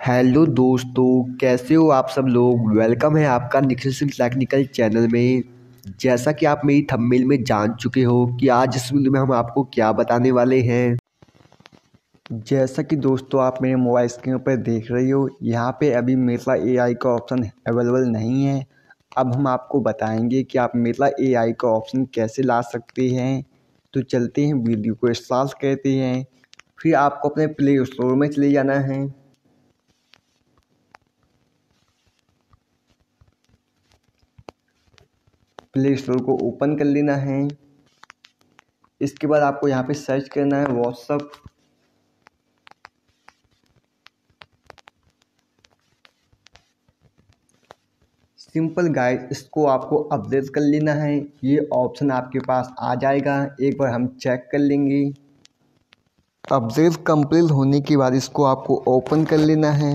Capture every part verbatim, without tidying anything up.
Hello दोस्तों, कैसे हो आप सब लोग। वेलकम है आपका निखिल सिंह टेक्निकल चैनल में। जैसा कि आप मेरी थंबनेल में जान चुके हो कि आज इस वीडियो में हम आपको क्या बताने वाले हैं। जैसा कि दोस्तों आप मेरे मोबाइल स्क्रीन पर देख रही हो, यहाँ पे अभी मितला एआई का ऑप्शन अवेलेबल नहीं है। अब हम आपको बताएंगे कि आप मितला एआई का ऑप्शन कैसे ला सकते हैं। तो चलते हैं, वीडियो को स्टार्ट करते हैं। फिर आपको अपने प्ले स्टोर में चले जाना है। प्ले स्टोर को ओपन कर लेना है। इसके बाद आपको यहाँ पे सर्च करना है व्हाट्सअप। सिंपल गाइड, इसको आपको अपडेट कर लेना है। ये ऑप्शन आपके पास आ जाएगा, एक बार हम चेक कर लेंगे। अपडेट कंप्लीट होने के बाद इसको आपको ओपन कर लेना है।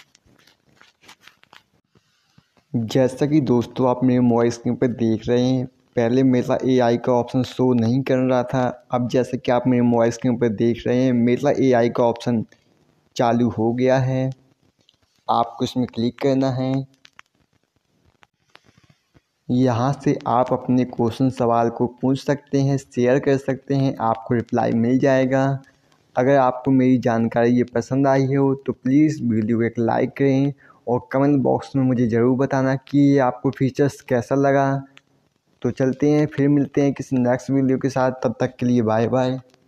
जैसा कि दोस्तों आप मेरे मोबाइल स्क्रीन पर देख रहे हैं, पहले मेरा एआई का ऑप्शन शो नहीं कर रहा था। अब जैसे कि आप मेरे मोबाइल स्क्रीन पर देख रहे हैं, मेरा एआई का ऑप्शन चालू हो गया है। आपको इसमें क्लिक करना है। यहाँ से आप अपने क्वेश्चन सवाल को पूछ सकते हैं, शेयर कर सकते हैं, आपको रिप्लाई मिल जाएगा। अगर आपको मेरी जानकारी ये पसंद आई हो तो प्लीज़ वीडियो को एक लाइक करें और कमेंट बॉक्स में मुझे ज़रूर बताना कि ये आपको फीचर्स कैसा लगा। तो चलते हैं, फिर मिलते हैं किसी नेक्स्ट वीडियो के साथ। तब तक के लिए बाय बाय।